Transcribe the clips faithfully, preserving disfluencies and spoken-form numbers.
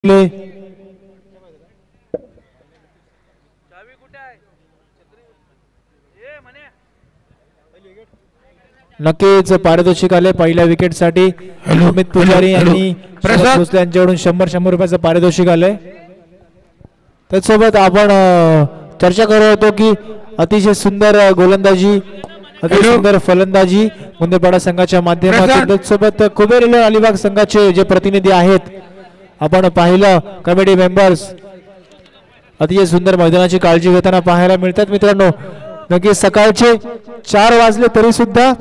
नक्कीच पारितोषिक आले पहिल्या विकेट साठी अमित पुजारी यांनी यांच्याकडून शंभर शंभर रुपयाचं पारितोषिक आले। त्यासोबत आपण चर्चा करत होतो की अतिशय सुंदर गोलंदाजी अतिशय सुंदर फलंदाजी मुंदेपाडा संघाच्या माध्यमातून त्यासोबत कुबेर अलिबाग संघाचे जे प्रतिनिधी आहेत आपण पाहिलं कमिटी मेंबर्स अतिशय सुंदर मैदानाची काळजी घेताना पाहायला मिळतात। मित्रांनो नक्की सकाळचे चार वाजले तरी सुद्धा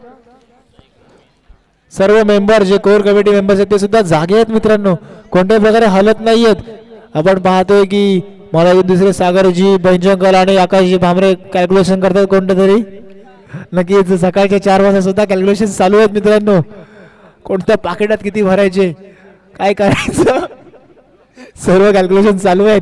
सर्व मेंबर जे कोर कमिटी मेंबर्स आहेत ते सुद्धा जागे आहेत। मित्रांनो कोणत्याही प्रकारे हलत नाहीयेत। आपण पाहतोय की मला दुसरे सागरजी बैंजंकल आणि आकाशजी भामरे कॅल्क्युलेशन करतात कोणते तरी। नक्कीच सकाळच्या चार वाजता सुद्धा कॅल्क्युलेशन चालू आहेत। मित्रांनो कोणत्या पाकिटात किती भरायचे काय करायचं सर्व कॅल्क्युलेशन चालू आहेत।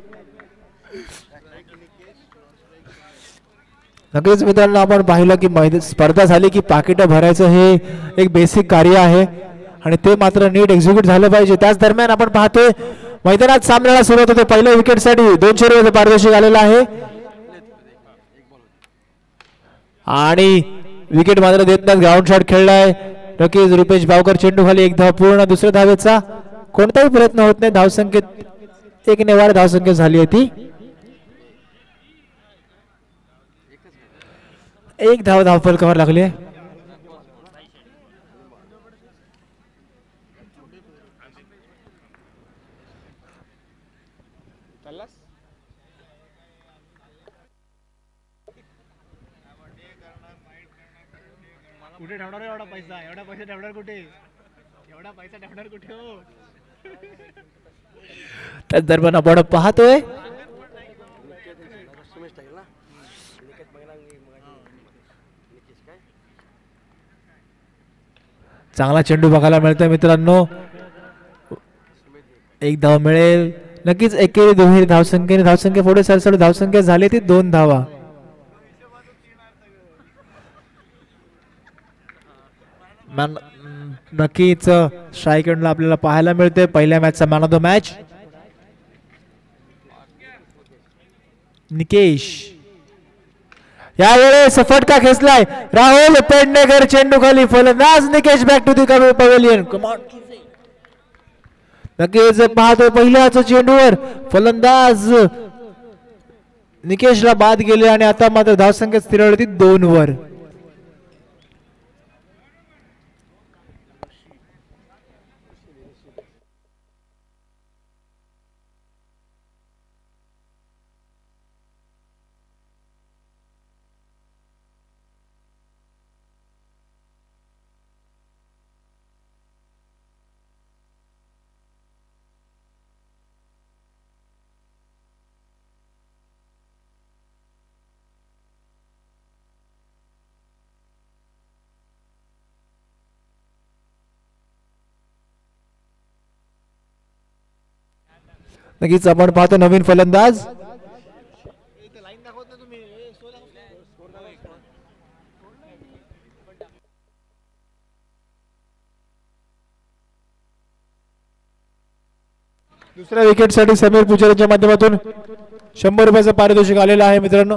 नक्कीच मित्रांनो आपण पाहिलं की स्पर्धा झाली की पाकिट भरायचं हे एक बेसिक कार्य आहे आणि ते मात्र नीट एक्झिक्यूट झालं पाहिजे। त्याच दरम्यान आपण पाहतोय मैदानात सामन्याला सुरुवात होते। पहिल्या विकेट साठी दोनशे रुपयाचं पारितोषिक आलेलं आहे आणि विकेट मात्र देत नाही। ग्राउंड शॉट खेळलाय नक्कीच रुपेश भावकर चेंडू खाली एक धाव पूर्ण दुसऱ्या धावेचा कोणताही प्रयत्न होत नाही। धावसंख्येत एक नेवाड धावसंख्या झाली होती एक धाव धाव फलकावर लागली आहे। कुठे ठेवणार एवढा पैसा एवढा पैसा ठेवणार कुठे एवढा पैसा ठेवणार कुठे हो। त्याच दरम्यान आपण पाहतोय चांगला चेंडू बघायला मिळतोय। मित्रांनो एक धाव मिळेल नक्कीच एकेरी दुहेरी धावसंख्येने धावसंख्या पुढे सरसर धावसंख्या झाली ती दोन धावा। नक्कीच स्ट्राईक एंडला आपल्याला पाहायला मिळते पहिल्या मॅचचा man of the match Nikesh यावेळेस फटका खेचलाय राहुल पेडणेकर चेंडू खाली फलंदाज Nikesh back to the pavilion. नक्कीच पाहतोय पहिल्याच चेंडूवर फलंदाज निकेशला बाद गेले आणि आता मात्र धावसंख्या स्थिरवली ती दोन वर। नक्कीच आपण पाहतो नवीन फलंदाज दुसऱ्या विकेट साठी समीर पुजारीच्या माध्यमातून शंभर रुपयाचं पारितोषिक आलेलं आहे। मित्रांनो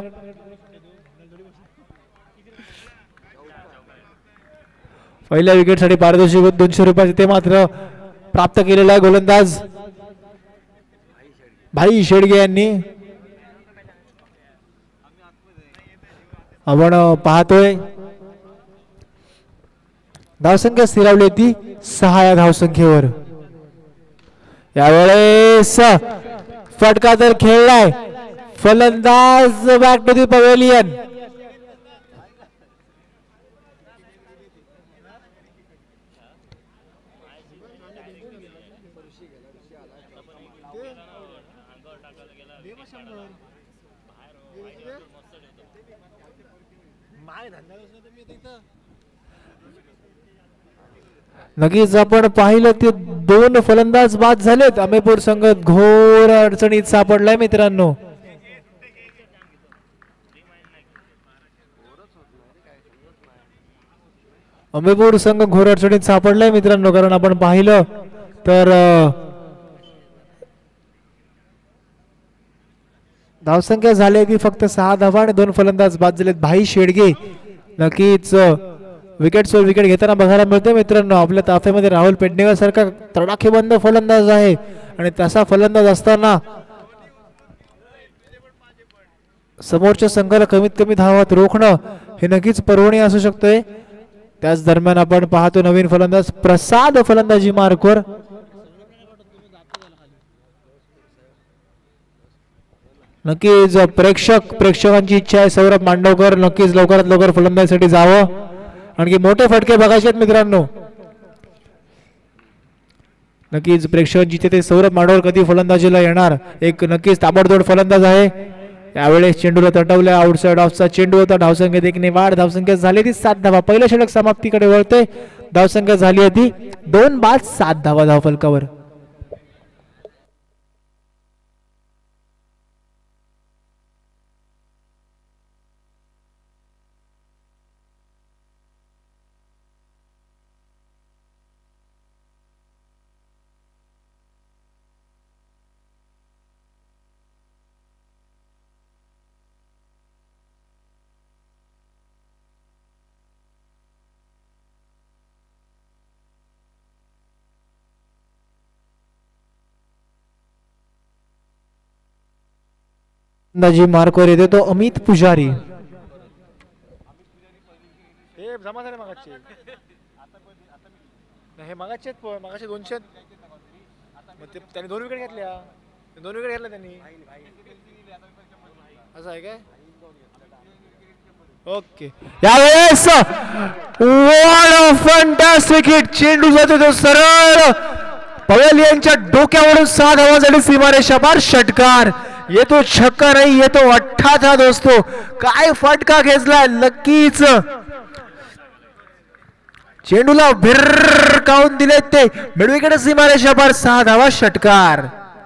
पहिल्या विकेट साठी पारितोषिक दोनशे रुपयाचे ते मात्र प्राप्त केलेलं आहे गोलंदाज भाई शेडगे यांनी। आपण पाहतोय धावसंख्या स्थिरावली ती सहा या धावसंख्येवर। यावेळेस फटका तर खेळलाय फलंदाज बॅक टू दी पवेलियन। नक्कीच आपण पाहिलं ते दोन फलंदाज बाद झालेत। अमेपूर संघ घोर अडचणीत सापडलाय मित्रांनो। अमेपूर संघ घोर अडचणीत सापडलाय मित्रांनो कारण आपण पाहिलं तर धावसंख्या झाली ती फक्त सहा धावा आणि दोन फलंदाज बाद झालेत. भाई शेडगे नक्कीच विकेटवर विकेट घेताना बघायला मिळते मित्रांनो. आपल्या ताफ्यामध्ये राहुल पेडणेकर सारखा तडाखेबंद फलंदाज आहे आणि तसा फलंदाज असताना समोरच्या संघाला कमीत कमी धावात रोखणं हे नक्कीच पर्वणी असू शकतोय. त्याच दरम्यान आपण पाहतो नवीन फलंदाज प्रसाद फलंदाजी मार्कवर. नक्कीच प्रेक्षक प्रेक्षकांची इच्छा आहे सौरभ मांडवकर नक्कीच लवकरात लवकर फलंदाजीसाठी जावं. आणखी मोठे फटके बघायचे आहेत मित्रांनो. नक्कीच प्रेक्षकांची इच्छा ते सौरभ मांडवकर कधी फलंदाजीला येणार. एक नक्कीच ताबडतोड फलंदाज आहे. यावेळेस चेंडूला तटवले. आउटसाइड ऑफचा चेंडू होता. धावसंख्येत एक ने वाढ. धावसंख्या झाली ती सात धावा. पहिलं षटक समाप्तीकडे वळते. धावसंख्या झाली होती दोन बाद सात धावा धावफलकावर. फलंदाजी मार्कवर येते तो अमित पुजारी. हे जमा झाले मागाचे हे मागाचे मागाचे दोनशे मग ते त्यांनी दोन विकेट घेतल्या. दोन विकेट घेतल्या त्यांनी. असं आहे काय. ओके यावेळेस व्हाट फॅन्टास्टिक हिट. चेंडू जातो तो सरळ पवेल यांच्या डोक्यावरून सहा धावांसाठी सीमारेषा पार. षटकार येतो. छक्का नाही येतो अठ्ठा था दोस्तो. काय फटका खेचलाय. नक्कीच चेंडूला भिरकावून दिले ते मिडविकेट सीमारेषा पार. सहा धावा षटकार.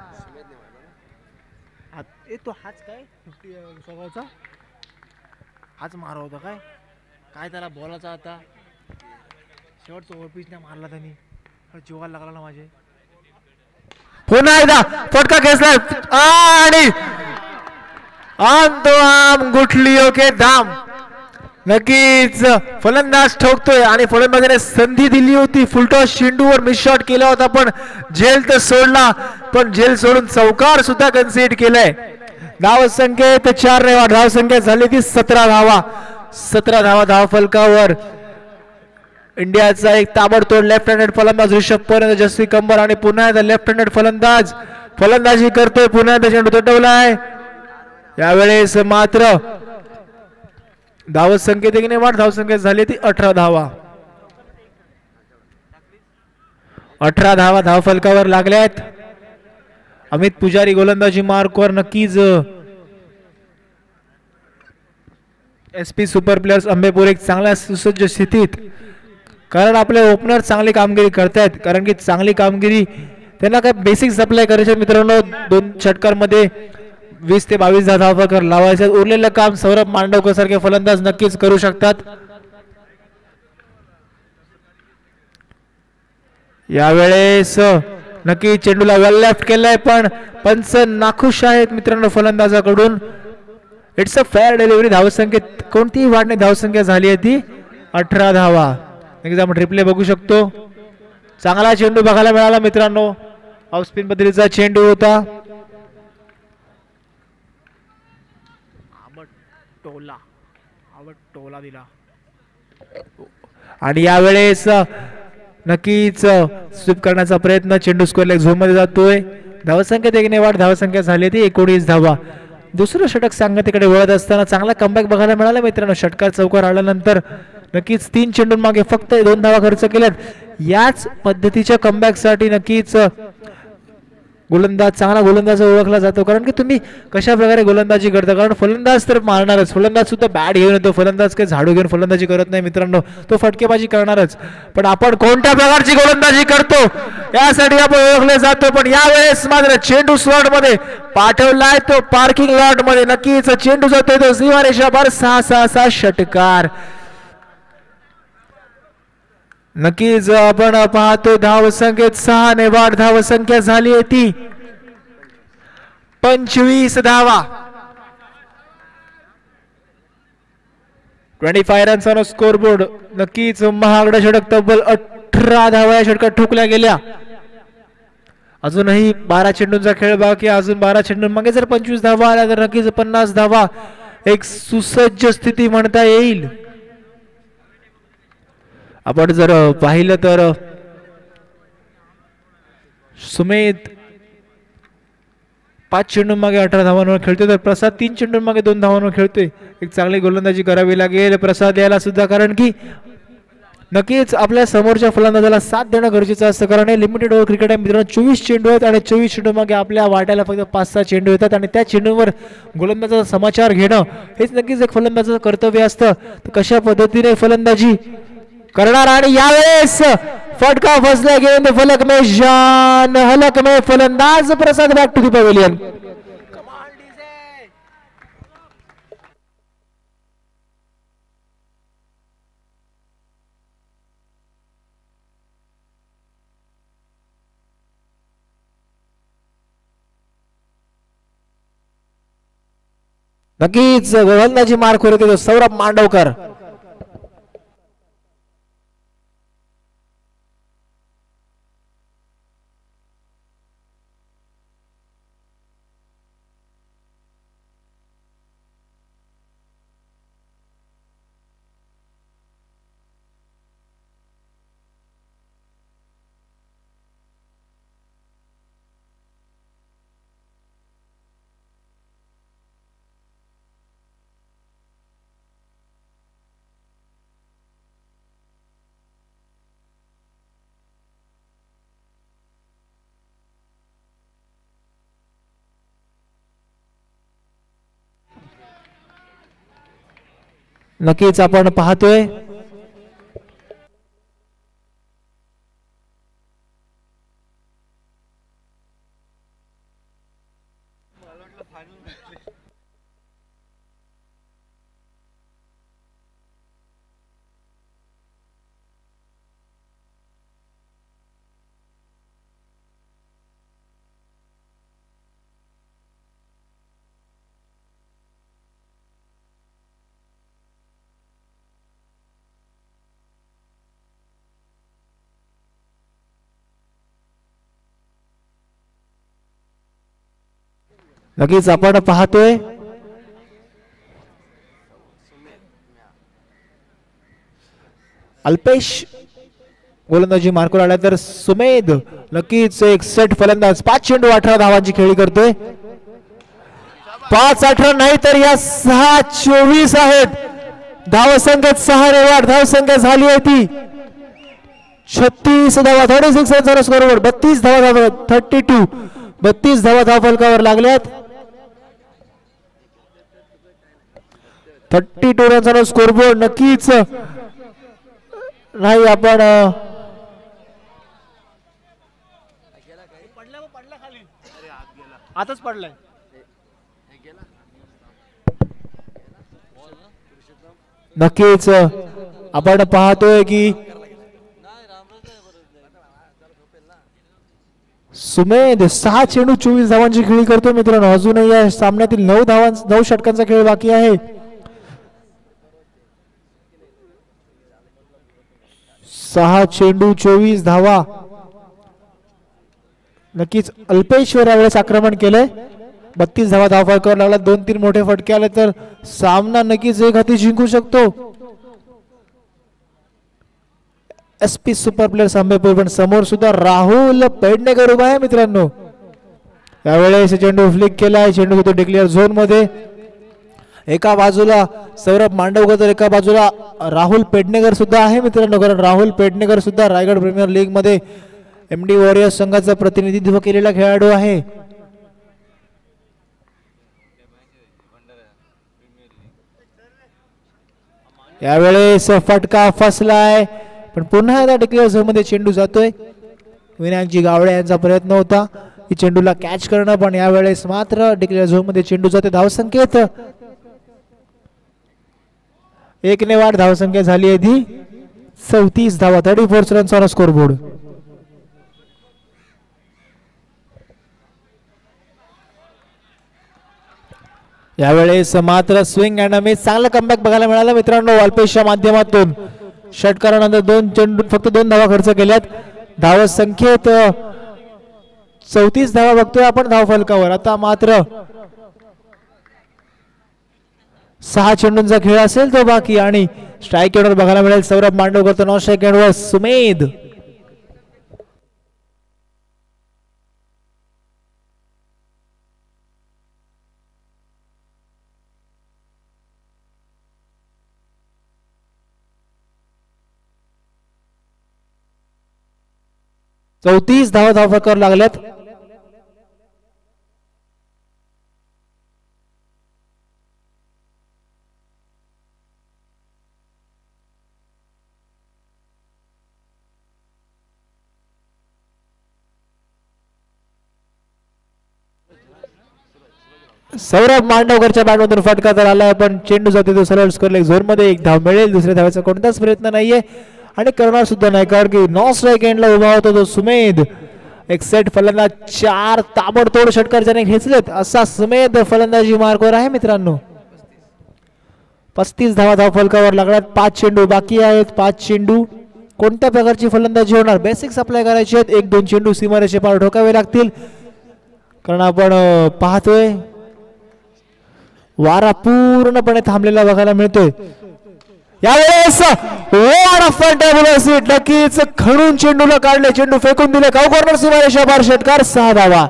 तो हाच काय स्वभावचा हाच मारा होता काय काय त्याला बोलायचा आता. शेवटचा ओव्हरपिच नाही मारला त्यांनी. जीवाला लागला ना माझे. पुन्हा एकदा फटका खेचलाय आणि आम तो आम गुठली ओके धाम. नक्कीच फलंदाज ठोकतोय आणि फलंदाजाने संधी दिली होती. फुलटॉस चेंडूवर मिस शॉट केला होता पण झेल तर सोडला. पण झेल सोडून चौकार सुद्धा कन्सिड केलाय. धाव संख्येत चार रेवा. धाव संख्या झाली ती सतरा धावा. सतरा धावा धाव फलकावर. इंडियाचा एक ताबडतोड लेफ्ट हँडेड फलंदाज ऋषभ पंत जस्सी कंबर आणि पुन्हा एकदा लेफ्ट हँडेड फलंदाज फलंदाजी करतोय. पुन्हा एकदा चेंडू तटवलाय. यावेळेस मात्र धाव संख्येत एक ने वाढ. धाव संख्या झाली ती अठरा धावा. अठरा धावा धाव फलकावर लागल्यात. अमित पुजारी गोलंदाजी मार्कवर. नक्कीच S P super players Ambepur एक चांगल्या सुसज्ज स्थितीत. कारण आपले ओपनर चांगली कामगिरी करतायत. कारण की चांगली कामगिरी त्यांना काय बेसिक सप्लाय करायचे मित्रांनो. दोन षटकांमध्ये वीस ते बावीस धावा कर लावायचे. उरलेलं काम सौरभ मांडवकर सारखे फलंदाज नक्कीच करू शकतात. यावेळेस नक्की चेंडूला वेल लेफ्ट केलाय पण पंच नाखुश आहेत मित्रांनो फलंदाजाकडून. It's a fair delivery. धावसंख्येत कोणतीही वाढ नाही. धावसंख्या झाली आहे ती अठरा धावा. नक्कीच आपण रिप्ले बघू शकतो. चांगला चेंडू बघायला मिळाला मित्रांनो. ऑफ स्पिन पद्धतीचा चेंडू होता. टोला आवड टोला दिला आणि यावेळेस नक्कीच स्वीप करण्याचा प्रयत्न. चेंडू स्क्वेअर लेग झोन मध्ये जातोय. धावसंख्येत एक ने वाढ. धावसंख्या झाली ती एकोणीस धावा. दुसरं षटक सांगतेकडे वळत असताना चांगला कमबॅक बघायला मिळाला मित्रांनो. षटकार चौकार आल्यानंतर नक्कीच तीन चेंडून मागे फक्त दोन धावा खर्च केल्यात. याच पद्धतीच्या कमबॅक साठी नक्कीच गोलंदाज चांगला गोलंदाज ओळखला जातो. कारण की तुम्ही कशा प्रकारे गोलंदाजी करता. कारण फलंदाज तर मारणारच. फलंदाज सुद्धा बॅट घेऊन येतो. फलंदाज काही झाडू घेऊन फलंदाजी करत नाही मित्रांनो. तो फटकेबाजी करणारच. पण आपण कोणत्या प्रकारची गोलंदाजी करतो यासाठी आपण ओळखले जातो. पण यावेळेस मात्र चेंडू स्लॉट मध्ये पाठवलाय तो पार्किंग लॉट मध्ये. नक्कीच चेंडू जातोय तो सीमारेषा पार. सहा सहा सहा षटकार. नक्कीच आपण पाहतो धाव संख्येत सहा ने वाढ. धाव संख्या झाली आहे ती पंचवीस धावा. पस्तीस रन्स ऑन स्कोर बोर्ड. नक्कीच महागडा षटक तब्बल अठरा धावा या षटकात ठोकल्या गेल्या. अजूनही बारा चेंडूंचा खेळ बाकी. अजून बारा चेंडू मागे जर पंचवीस धावा आल्या तर नक्कीच पन्नास धावा एक सुसज्ज स्थिती म्हणता येईल. आपण जर पाहिलं तर सुमेध पाच चेंडू मागे अठरा धावांवर खेळतोय तर प्रसाद तीन चेंडू मागे दोन धावांवर खेळतोय. एक चांगली गोलंदाजी करावी लागेल प्रसाद याला सुद्धा, कारण की नक्कीच आपल्या समोरच्या फलंदाजाला साथ देणं गरजेचं असतं. कारण हे लिमिटेड ओव्हर क्रिकेट आहे मित्रांनो. चोवीस चेंडू आहेत आणि चोवीस चेंडू मागे आपल्या वाट्याला फक्त पाच सहा चेंडू येतात आणि त्या चेंडूंवर गोलंदाजाचा समाचार घेणं हेच नक्कीच एक फलंदाजाचं कर्तव्य असतं. तर कशा पद्धतीने फलंदाजी करणार आणि यावेळेस फटका फसला गेंद फलक में जान हलक में फलंदाज Prasad back to the pavilion. नक्कीच गोलंदाजी मार्क होते तो सौरभ मांडवकर. नक्कीच आपण पाहतोय नक्कीच आपण पाहतोय अल्पेश गोलंदाजी मार्कवर आला तर सुमेध नक्कीच एक सेट फलंदाज. पाच चेंडू अठरा धावांची खेळी करतोय. पाच अठरा नाही तर या सहा चोवीस आहेत. धावसंख्येत सहा ने वाढ. धावसंख्या झाली आहे ती छत्तीस धावा. थर्टी सिक्स रन स्कोरवर बत्तीस धावा धावा थर्टी टू बत्तीस धावा धाव फलकावर लागल्यात. Thirty two run scoreboard. नक्कीच नाही आपण आताच पडलाय. नक्कीच आपण पाहतोय की सुमेध सहा चेंडू चोवीस धावांची खेळी करतो मित्रांनो. अजूनही या सामन्यातील नऊ धावां नऊ षटकांचा खेळ बाकी आहे. सहा चेंडू चोवीस धावा. नक्कीच अल्पेश्वर यावेळेस आक्रमण केलंय. बत्तीस धावा धाव फलकावर लागला. दोन तीन मोठे फटके आले तर सामना नक्कीच एक हाती जिंकू शकतो एसपी सुपर प्लेयर आंबेपूर. पण समोर सुद्धा राहुल पेडणेकर उभा आहे मित्रांनो. यावेळेस चेंडू फ्लिक केलाय. चेंडू होतो डिक्लेअर झोन मध्ये. एका बाजूला सौरभ मांडवकर तर एका बाजूला राहुल पेडणेकर सुद्धा आहे मित्रांनो. कारण राहुल पेडणेकर सुद्धा रायगड प्रीमियर लीग मध्ये एमडी वॉरियर्स संघाचं प्रतिनिधित्व केलेला खेळाडू आहे. यावेळेस फटका फसलाय पण पुन्हा एकदा डिक्लेअर झोन मध्ये चेंडू जातोय. विनायकजी गावडे यांचा प्रयत्न होता की चेंडूला कॅच करणं पण यावेळेस मात्र डिक्लेअर झोन मध्ये चेंडू जाते. धावसंख्येत एक ने वाढ. धावसंख्या झाली आहे ती चौतीस धावा. Thirty four runs on score board. यावेळेस मात्र स्विंग अँड मिस चांगला कमबॅक बघायला मिळाला मित्रांनो अल्पेशच्या माध्यमातून. षटकारानंतर दोन चेंडू फक्त दोन धावा खर्च केल्यात. धाव संख्येत चौतीस धावा बघतोय आपण धाव फलकावर. आता मात्र सहा चेंडूंचा खेळ असेल तो बाकी आणि स्ट्राईक एंडवर बघायला मिळेल सौरभ मांडवकर तर नॉन स्ट्राईक एंडवर सुमेध. चौतीस धावा धाव फलकावर लागल्यात. सौरभ मांडवकरच्या बॅटमधून फटका तर आलाय पण चेंडू जाते तो सरळ स्कोर लेग झोन मध्ये. एक धाव मिळेल दुसऱ्या धावाचा कोणताच प्रयत्न नाहीये आणि करणार सुद्धा नाही कारण की नॉन स्ट्राईक एंडला उभा होता तो सुमेध. एक सेट फलंदाज चार ताबडतोड षटकार ज्याने घेतलेत असा सुमेध फलंदाजी मार्कवर आहे मित्रांनो. पस्तीस धावा धाव फलकावर लागल्यात. पाच चेंडू बाकी आहेत. पाच चेंडू कोणत्या प्रकारची फलंदाजी होणार बेसिक्स अप्लाय करायचे आहेत. एक दोन चेंडू सीमारेषे पार ठोकावे लागतील कारण आपण पाहतोय वारा पूर्णपणे थांबलेला बघायला मिळतोय. यावेळेस नक्कीच खणून चेंडूला काढले. चेंडू फेकून दिले. काऊ कॉर्नर सीमारेषा पार षटकार सहा धावा.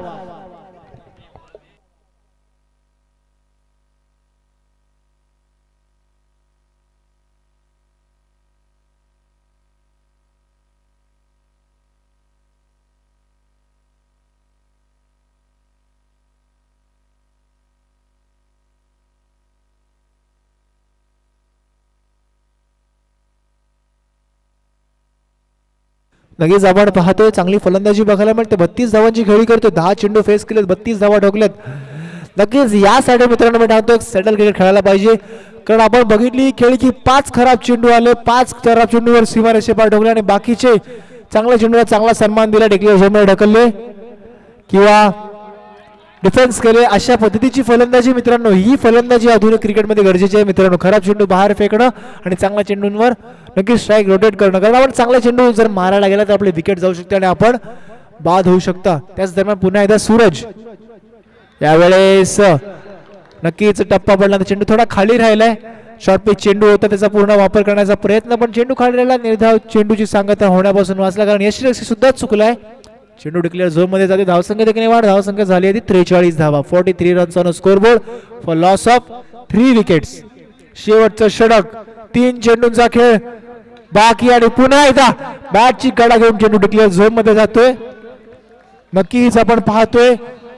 लगेच आपण पाहतोय चांगली फलंदाजी बघायला मिळते. बत्तीस धावांची खेळी करतोय. दहा चेंडू फेस केलेत. बत्तीस धावा ठोकल्यात. नक्कीच यासाठी मित्रांनो मी सांगतो एक सेटल क्रिकेट खेळायला पाहिजे कारण आपण बघितली खेळ की पाच खराब चेंडू आले. पाच खराब चेंडूवर सीमारेषे पार ठोकले आणि बाकीचे चांगल्या चेंडूला चांगला सन्मान दिला. डेक्लेअर झोनमध्ये ढकलले किंवा डिफेन्स केले. अशा पद्धतीची फलंदाजी मित्रांनो ही फलंदाजी आधुनिक क्रिकेटमध्ये गरजेची आहे मित्रांनो. खराब चेंडू बाहेर फेकणं आणि चांगल्या चेंडूंवर नक्कीच स्ट्राईक रोटेट करणं कारण आपण चांगला चेंडू जर मारायला गेला तर आपली विकेट जाऊ शकते आणि आपण बाद होऊ शकता. त्याच दरम्यान पुन्हा एकदा सूरज. यावेळेस नक्कीच टप्पा पडला. चेंडू थोडा खाली राहिलाय. शॉर्ट पिच चेंडू होता त्याचा पूर्ण वापर करण्याचा प्रयत्न पण चेंडू खाली राहिला. निर्धाव चेंडूची सांगता होण्यापासून वाचला कारण यशस्वी सुद्धा चुकलाय. चेंडू डिक्लेअर झोन मध्ये जाते. धावसंख्या देखील वाढ. धावसंख्या झाली आहे त्रेचाळीस धावा. Forty three runs on score board for loss of three wickets. शेवटचं षटक. तीन चेंडूंचा खेळ बाकी आणि पुन्हा एकदा बॅटची कडा घेऊन चेंडू डिक्लेअर झोन मध्ये जातोय. नक्कीच आपण पाहतोय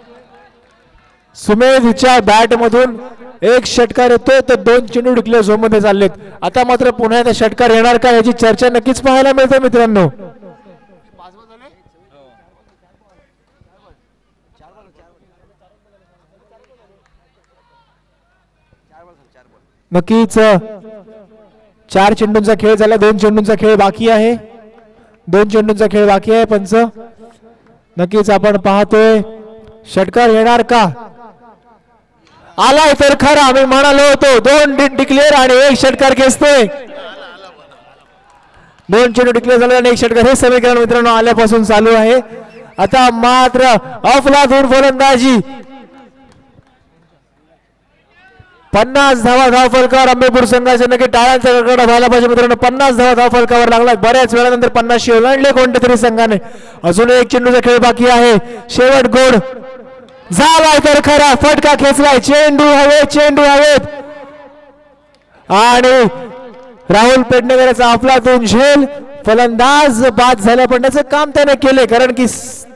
सुमेधच्या बॅट मधून एक षटकार येतोय तर दोन चेंडू डिक्लेअर झोन मध्ये चाललेत. आता मात्र पुन्हा एकदा षटकार येणार का याची चर्चा नक्कीच पाहायला मिळते मित्रांनो. नक्कीच चार चेंडूंचा खेळ झाला. दोन चेंडूंचा खेळ बाकी आहे. दोन चेंडूंचा खेळ बाकी आहे. पंच नक्कीच आपण पाहतोय षटकार येणार का. आलाय तर खरा. आम्ही म्हणालो होतो दोन डिक्लेअर आणि एक षटकार खेचतोय. दोन चेंडू डिक्लेअर झाले आणि एक षटकार हे समीकरण मित्रांनो आल्यापासून चालू आहे. आता मात्र अफलातून फलंदाजी. पन्नास धावा धाव फलकावर अंबेपूर संघाचे नक्की टाळ्यांचा गडगडाट व्हायला पाहिजे मित्रांनो. पन्नास धावा धाव फलकावर लागला. बऱ्याच वेळानंतर पन्नासशे ओलांडले कोणत्या तरी संघाने. अजून एक चेंडूचा खेळ बाकी आहे. शेवट गोड झालाय तर खरा. फटका खेचलाय. चेंडू हवेत. चेंडू हवेत आणि राहुल पेडणेकरचा अफलातून झेल. फलंदाज बाद झाल्या पण त्याचं काम त्याने केले कारण की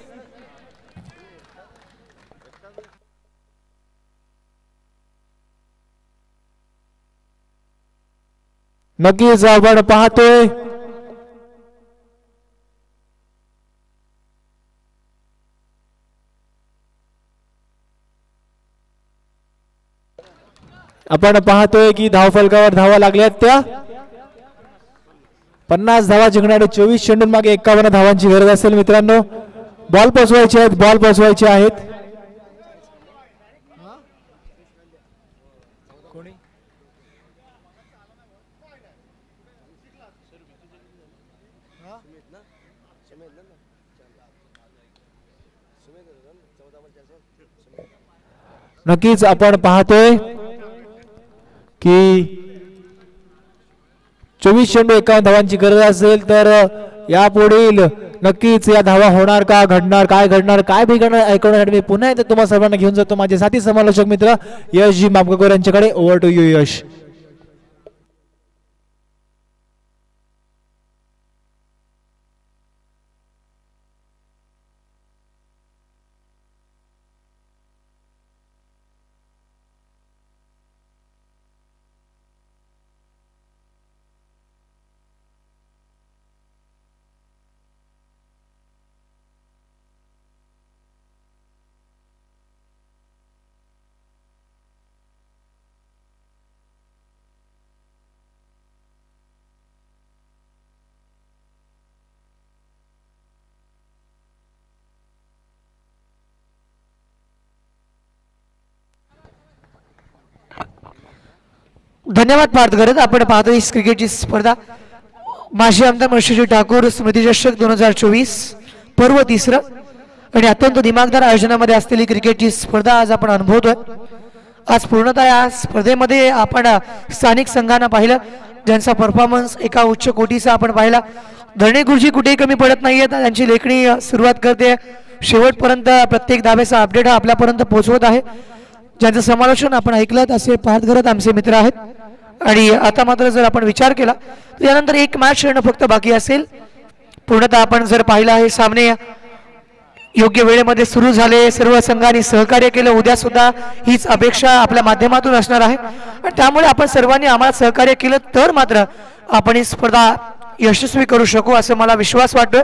नक्कीच आपण पाहतोय आपण पाहतोय की धाव फलकावर धावा लागल्यात त्या पन्नास धावा जिंकणारे चोवीस चेंडून मागे एक्कावन्न धावांची गरज असेल मित्रांनो. बॉल पोचवायचे आहेत. बॉल पोचवायचे आहेत. नक्कीच आपण पाहतोय की चोवीस चेंडू एकावन्न धावांची गरज असेल तर यापुढील नक्कीच या धावा होणार का, घडणार काय घडणार काय बिघडणार ऐकवण्यासाठी मी पुन्हा एकदा तुम्हा सर्वांना घेऊन जातो माझे साथी समालोचक मित्र यशजी मामगावकर यांच्याकडे. Over to you Yash. धन्यवाद पार्थ करत आपण पाहतो ही क्रिकेटची स्पर्धा माजी आमदार मनोज ठाकूर स्मृती चषक दोन हजार चोवीस पर्व तिसरं आणि अत्यंत दिमागदार आयोजनामध्ये असलेली क्रिकेटची स्पर्धा आज आपण अनुभवतोय. आज पूर्णतः या स्पर्धेमध्ये आपण स्थानिक संघांना पाहिलं ज्यांचा परफॉर्मन्स एका उच्च कोटीचा आपण पाहिला. धरणे गुरुजी कुठेही कमी पडत नाहीयेत, त्यांची लेखणी सुरुवात करते शेवटपर्यंत प्रत्येक धाब्याचा अपडेट हा आपल्यापर्यंत पोहोचवत आहे. ज्यांचं समालोचन आपण ऐकलं असे पाहत करत आमचे मित्र आहेत. आणि आता मात्र जर आपण विचार केला तर यानंतर एक मॅच खेळणं फक्त बाकी असेल. पूर्णतः आपण जर पाहिलं आहे सामने योग्य वेळेमध्ये सुरू झाले, सर्व संघांनी सहकार्य केलं. उद्या सुद्धा हीच अपेक्षा आपल्या माध्यमातून असणार आहे आणि त्यामुळे आपण सर्वांनी आम्हाला सहकार्य केलं तर मात्र आपण ही स्पर्धा यशस्वी करू शकू असं मला विश्वास वाटतोय.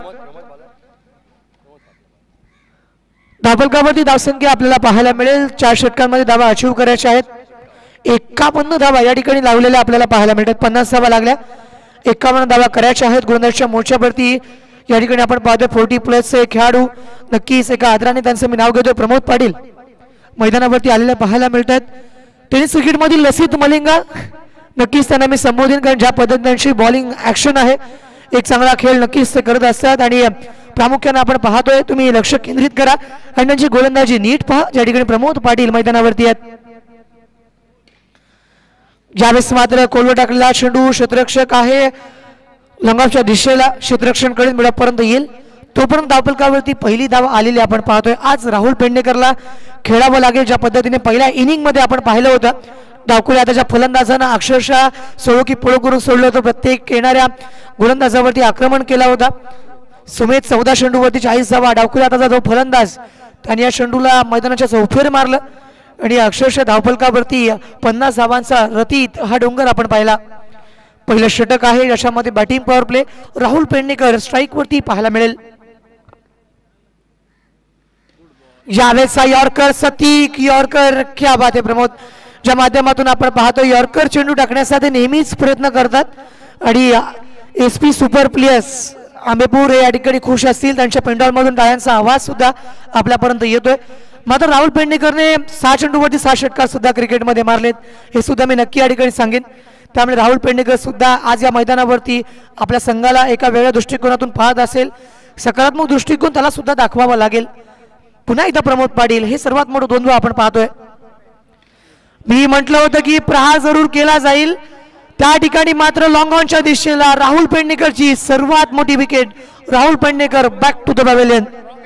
धावफलकावरती धावसंख्या आपल्याला पाहायला मिळेल. चार षटकांमध्ये धावा अचीव करायच्या आहेत. एकावन्न धावा या ठिकाणी लावलेल्या आपल्याला पाहायला मिळतात. पन्नास धावा लागल्या, एकावन्न धावा करायच्या आहेत. गोलंदाजीच्या मोर्चावरती या ठिकाणी आपण पाहतोय फोर्टी प्लसचे खेळाडू नक्कीच एका आदराने त्यांचं मी नाव घेतोय प्रमोद पाटील मैदानावरती आलेल्या पाहायला मिळतात. टेनिस क्रिकेटमधील लसित मलिंगा नक्कीच त्यांना मी संबोधन करेन. ज्या पद्धतीने त्यांची बॉलिंग ॲक्शन आहे एक चांगला खेळ नक्कीच ते करत असतात आणि प्रामुख्याने आपण पाहतोय तुम्ही लक्ष केंद्रित करा आणि त्यांची गोलंदाजी नीट पहा. ज्या ठिकाणी प्रमोद पाटील मैदानावरती आहेत. ज्यावेळेस मात्र कोलवर टाकलेला चेंडू क्षेत्ररक्षक आहे लंगावच्या दिशेला क्षेत्ररक्षणकडे मिळापर्यंत येईल तोपर्यंत धावफलकावरती पहिली धाव आलेली आपण पाहतोय. आज राहुल पेडणेकरला खेळावं लागेल. ज्या पद्धतीने पहिल्या इनिंग मध्ये आपण पाहिलं होतं डावखुले आताच्या फलंदाजांना अक्षरशः सोळो की पळो करून सोडलं होतं. प्रत्येक येणाऱ्या गोलंदाजावरती आक्रमण केला होता. सुमेध चौदा चेंडूवरती चाळीस धावा. डावखुले आताचा जो फलंदाज त्याने या चेंडूला मैदानाच्या चौफेर मारलं आणि अक्षरशः धावफलकावरती पन्नास धावांचा रतीत हा डोंगर आपण पाहिला. पहिलं षटक आहे ज्याच्यामध्ये batting power play Rahul Pednekar strike वरती पाहायला मिळेल. यावेळेचा यॉर्कर सतीक यॉर्कर क्या बात आहे प्रमोद. ज्या माध्यमातून आपण पाहतो यॉर्कर चेंडू टाकण्यासाठी नेहमीच प्रयत्न करतात आणि S P super players Ambepur हे या ठिकाणी खुश असतील. त्यांच्या पेंडॉलमधून टाळ्यांचा आवाज सुद्धा आपल्यापर्यंत येतोय. मात्र राहुल पेडणेकरने सहा चेंडूवरती सहा षटकार सुद्धा क्रिकेटमध्ये मारलेत हे सुद्धा मी नक्की या ठिकाणी सांगेन. त्यामुळे राहुल पेडणेकर सुद्धा आज या मैदानावरती आपल्या संघाला एका वेगळ्या दृष्टिकोनातून पाहत असेल. सकारात्मक दृष्टिकोन त्याला सुद्धा दाखवावा लागेल. पुन्हा एकदा प्रमोद पाटील हे सर्वात मोठं द्वंद्व आपण पाहतोय. मी म्हटलं होतं की प्रहार जरूर केला जाईल त्या ठिकाणी मात्र लॉंग ऑनच्या दिशेला राहुल पेडणेकरची सर्वात मोठी wicket. Rahul Pednekar back to the pavilion.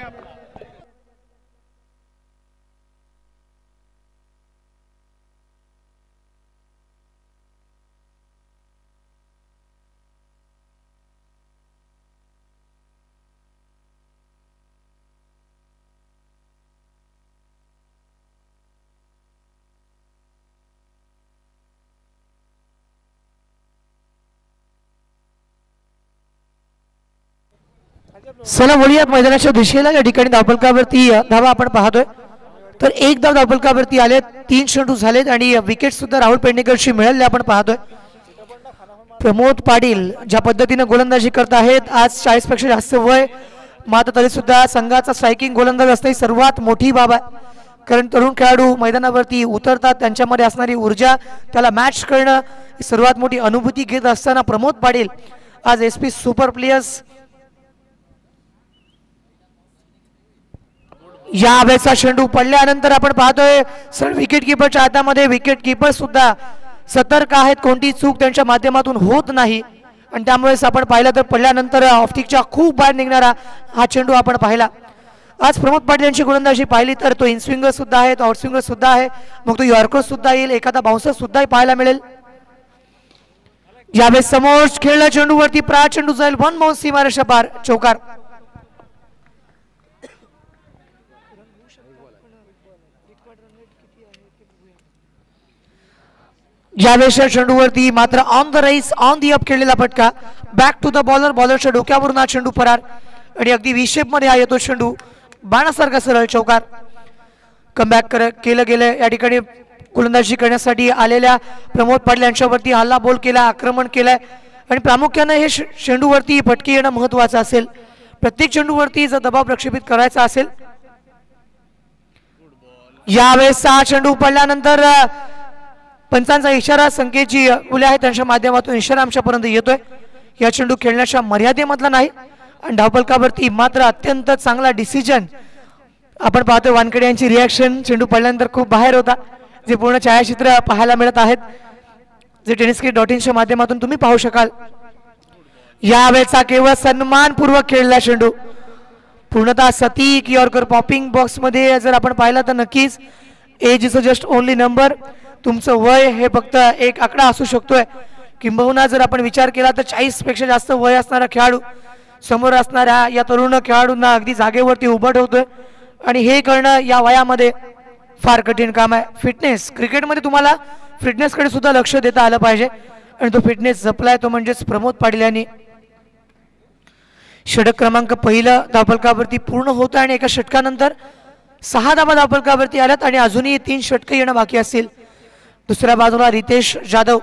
चला वळूयात मैदानाच्या दिशेला. या ठिकाणी धावफलकावरती धावा आपण पाहतोय तर एक धाव धावफलकावरती आले. तीन चेंडू झालेत आणि विकेट सुद्धा राहुल पेडणेकरची मिळाली आपण पाहतोय. प्रमोद पाटील ज्या पद्धतीने गोलंदाजी करत आहेत आज चाळीस पेक्षा जास्त वय मात्र तरी सुद्धा संघाचा स्ट्रायकिंग गोलंदाज असते सर्वात मोठी बाब आहे. कारण तरुण खेळाडू मैदानावरती उतरतात त्यांच्यामध्ये असणारी ऊर्जा त्याला मॅच करणं सर्वात मोठी अनुभूती घेत असताना प्रमोद पाटील आज एस पी सुपर प्लेयर्स या वेळेचा चेंडू पडल्यानंतर आपण पाहतोय सर विकेट किपरच्या हातामध्ये. विकेट किपर सुद्धा सतर्क आहेत, कोणती चूक त्यांच्या माध्यमातून होत नाही आणि त्यामुळेच आपण पाहिलं तर पडल्यानंतर ऑफटिकच्या खूप बाहेर निघणारा हा चेंडू आपण पाहिला. आज प्रमोद पाटील यांची गोलंदाजी पाहिली तर तो इनस्विंगर सुद्धा आहे, तो आउटस्विंगर सुद्धा आहे, मग तो यॉर्कर सुद्धा येईल, एखादा बाउन्सर सुद्धा पाहायला मिळेल. यावेळेस समोर खेळल्या चेंडूवरती प्रा चेंडू जाईल वन बाउन्स सीमारेषा पार, चौकार. यावेळेस चेंडूवरती मात्र on the rise on the up खेळलेला फटका, बॅक टू द बॉलर, बॉलरच्या डोक्यावरून हा चेंडू फरार आणि अगदी व्ही शेप मध्ये हा येतो चेंडू, बाणासारखा सरळ चौकार. कमबॅक कर केलं गेलं. या ठिकाणी गोलंदाजी करण्यासाठी आलेल्या प्रमोद पाटील यांच्यावरती हल्ला बोल केला, आक्रमण केलंय आणि प्रामुख्याने हे चेंडूवरती फटके येणं महत्वाचं असेल. प्रत्येक चेंडूवरती जर दबाव प्रक्षेपित करायचा असेल. यावेळेस सहा चेंडू पडल्यानंतर पंचांचा इशारा, संकेतची मुले आहेत त्यांच्या माध्यमातून इशारा आमच्यापर्यंत येतोय. या चेंडू खेळण्याच्या मर्यादेमधला नाही आणि धावफलकावरती मात्र अत्यंत चांगला डिसिजन आपण पाहतोय. वानखेडे यांची रिॲक्शन चेंडू पडल्यानंतर खूप बाहेर होता, जे पूर्ण छायाचित्र पाहायला मिळत आहेत, जे टेनिस क्रिकेट डॉट इनच्या माध्यमातून तुम्ही पाहू शकाल. यावेळेचा केवळ सन्मानपूर्वक खेळला चेंडू, पूर्णतः सतीक यॉर्कर पॉपिंग बॉक्स मध्ये जर आपण पाहिलं तर नक्कीच age is a just only number. तुमचं वय हे फक्त एक आकडा असू शकतोय, किंबहुना जर आपण विचार केला तर चाळीस पेक्षा जास्त वय असणारा खेळाडू समोर असणाऱ्या या तरुण खेळाडूंना अगदी जागेवरती उभं ठेवतोय आणि हे करणं या वयामध्ये फार कठीण काम आहे. फिटनेस क्रिकेटमध्ये तुम्हाला फिटनेसकडे सुद्धा लक्ष देता आलं पाहिजे आणि तो फिटनेस जपलाय तो म्हणजेच प्रमोद पाटील यांनी. षटक क्रमांक पहिलं धावफलकावरती पूर्ण होतं आणि एका षटकानंतर सहा धावा धावफलकावरती आल्यात आणि अजूनही तीन षटकं येणं बाकी असतील. दुसऱ्या बाजूला रितेश जाधव,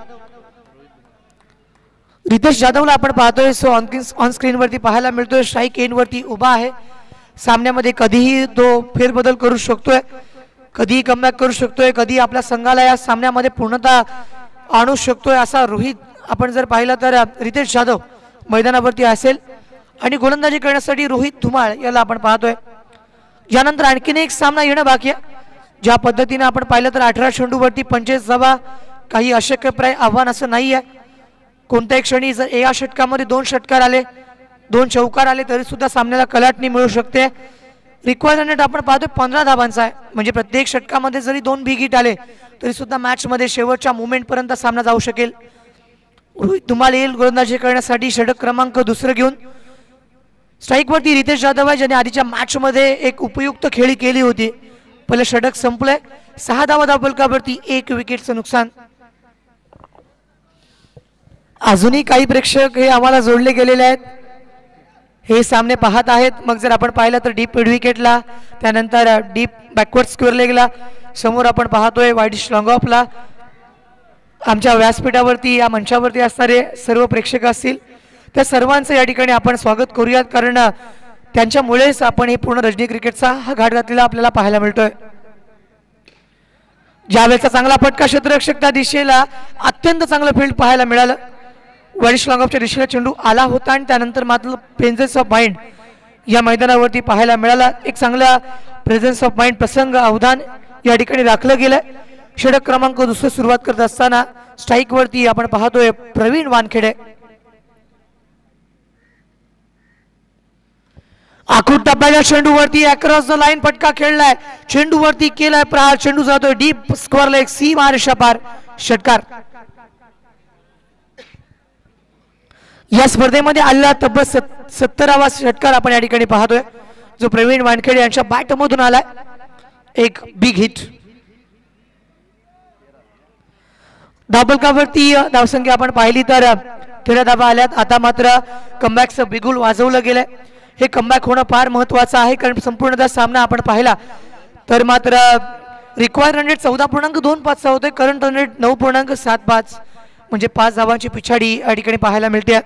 रितेश जाधवला आपण पाहतोय सो ऑन ऑन स्क्रीन वरती पाहायला मिळतोय. स्ट्राईक एंड वरती उभा आहे. सामन्यामध्ये कधीही तो फेरबदल करू शकतोय, कधीही कमबॅक करू शकतोय, कधी आपल्या संघाला या सामन्यामध्ये पूर्णतः आणू शकतोय असा रोहित आपण जर पाहिलं तर रितेश जाधव मैदानावरती असेल आणि गोलंदाजी करण्यासाठी रोहित धुमाळ याला आपण पाहतोय. यानंतर आणखीन एक सामना येणं बाकी आहे. ज्या पद्धतीने आपण पाहिलं तर अठरा चेंडूवरती पंचेचाळीस धावा काही अशक्यप्राय आव्हान असं नाही आहे. कोणत्याही क्षणी जर एका षटकामध्ये दोन षटकार आले, दोन चौकार आले तरी सुद्धा सामन्याला कलाटणी मिळू शकते. रिक्वायरमेंट आपण पाहतोय पंधरा धावांचा आहे, म्हणजे प्रत्येक षटकामध्ये जरी दोन बिग हिट आले तरी सुद्धा मॅच मध्ये शेवटच्या मोमेंट पर्यंत सामना जाऊ शकेल. रोहित धुमाळ येईल गोलंदाजी करण्यासाठी षटक क्रमांक दुसरं घेऊन. स्ट्राईक वरती रितेश जाधव आहे, ज्याने आधीच्या मॅच मध्ये एक उपयुक्त खेळी केली होती. पहिले षटक संपलंय, सहा धावा धावफलकावरती एक विकेटचं नुकसान. अजूनही काही प्रेक्षक हे आम्हाला जोडले गेलेले आहेत, हे सामने पाहत आहेत. मग जर आपण पाहिलं तर डीप मिड विकेटला, त्यानंतर डीप बॅकवर्ड स्क्वेअर लेगला, समोर आपण पाहतोय वाईडिश लॉंग ऑफला. आमच्या व्यासपीठावरती या मंचावरती असणारे सर्व प्रेक्षक असतील त्या सर्वांचं या ठिकाणी आपण स्वागत करूयात, कारण त्यांच्यामुळेच आपण हे पूर्ण रजनी क्रिकेटचा हा घाट घातलेला आपल्याला पाहायला मिळतोय. ज्यावेळेचा चांगला फटका क्षेत्ररक्षक त्या दिशेला अत्यंत चांगलं फील्ड पाहायला मिळालं. वाईडिश लॉंग ऑफच्या दिशेला चेंडू आला होता आणि त्यानंतर मात्र प्रेझेन्स ऑफ माइंड या मैदानावरती पाहायला मिळाला. एक चांगला प्रेझेन्स ऑफ माइंड प्रसंग अवधान या ठिकाणी राखलं गेलंय. षटक क्रमांक दुसरं सुरुवात करत असताना स्ट्राईक वरती आपण पाहतोय प्रवीण वानखेडे. आखूड टप्प्याच्या चेंडूवरती अक्रॉस द लाईन फटका खेळलाय, चेंडूवरती केलाय प्रहार, चेंडू जातोय डीप स्क्वेअर लेग सी मारेषा पार, षटकार. या स्पर्धेमध्ये आलेला तब्बल सत्तरावा षटकार आपण या ठिकाणी पाहतोय, जो प्रवीण वानखेडे यांच्या बॅट मधून आलाय. एक बिग हिट. धावफलकावरती धावसंख्या आपण पाहिली तर तेरा धावा आल्यात. आता मात्र कमबॅकचं बिगुल वाजवलं गेलंय. हे कमबॅक होणं फार महत्वाचं आहे, कारण संपूर्णतः सामना आपण पाहिला तर मात्र रिक्वायर रन रेट चौदा पूर्णांक दोन पाचचा होतोय, करंट रन रेट नऊ पूर्णांक सात पाच, म्हणजे पाच धावांची पिछाडी या ठिकाणी पाहायला मिळते.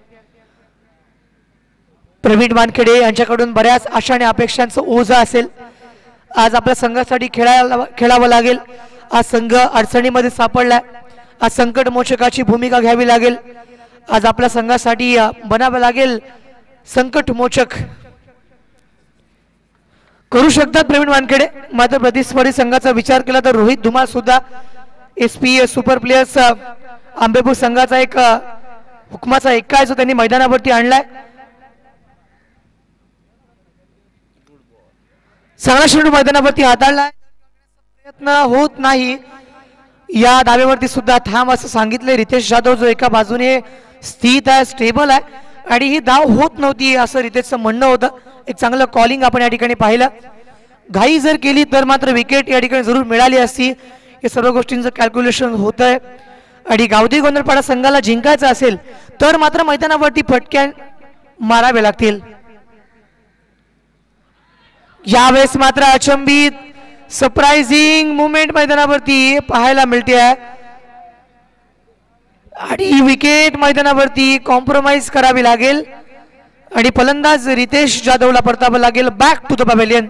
प्रवीण वानखेडे यांच्याकडून बऱ्याच आशा आणि अपेक्षांचं ओझं असेल. आज आपल्या संघासाठी खेळायला खेळावं लागेल. आज संघ अडचणीमध्ये सापडलाय, आज संकट मोचकाची भूमिका घ्यावी लागेल. आज आपल्या संघासाठी बनावं लागेल संकट मोचक. करू शकतात प्रवीण वानखेडे. मात्र प्रतिस्पर्धी संघाचा विचार केला तर रोहित धुमाळ सुद्धा S P super players Ambepur संघाचा एक हुकमाचा एक्का आहे जो त्यांनी मैदानावरती आणलाय. चांगला चेंडू मैदानावरती हाताळलाय, प्रयत्न होत नाही. या धावेवरती सुद्धा थांब असं सांगितलंय रितेश जाधव जो एका बाजूने स्थित आहे, स्टेबल आहे आणि ही धाव होत नव्हती असं रितेशचं म्हणणं होतं. एक चांगलं कॉलिंग आपण या ठिकाणी पाहिलं. घाई जर केली तर मात्र विकेट या ठिकाणी जरूर मिळाली असती. हे सर्व गोष्टींचं कॅल्क्युलेशन होत आहे आणि गावठी गोंधळपाडा संघाला जिंकायचं असेल तर मात्र मैदानावरती फटक्या मारावे लागतील. यावेळेस मात्र अचंबित सरप्राइझिंग मुवमेंट मैदानावरती पाहायला मिळते आहे आणि विकेट मैदानावरती कॉम्प्रोमाइज करावी लागेल आणि फलंदाज रितेश जाधवला परतावं लागेल बॅक टू द पॅव्हेलियन.